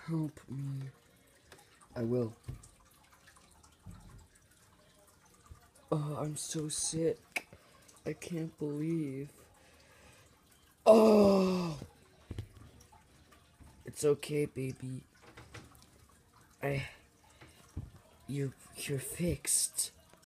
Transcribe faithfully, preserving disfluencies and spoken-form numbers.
Help me. I will. Oh, I'm so sick. I can't believe. Oh! It's okay, baby. I... You, you're fixed.